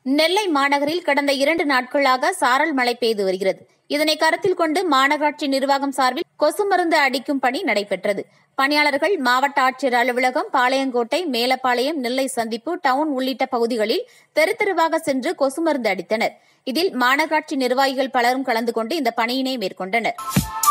நெல்லை மாநகரில் கடந்த 2 நாட்களாக சாரல் மழை பெய்து வருகிறது. இதனை கருத்தில் கொண்டு மாநகராட்சி நிர்வாகம் சார்பில் கொசு மருந்து அடிக்கும் பணி நடைபெற்றது. பணியாளர்கள் மாவட்ட ஆட்சியர் அலுவலகம், பாளையங்கோட்டை, மேலப்பாளையம், நெல்லை சந்திப்பு, டவுன் உள்ளிட்ட பகுதிகளில் தெரு தெருவாக சென்று கொசு மருந்து அடித்தனர். இதில் மாநகராட்சி நிர்வாகிகள் பலரும் கலந்து கொண்டு இந்த பணியினை மேற்கொண்டனர்.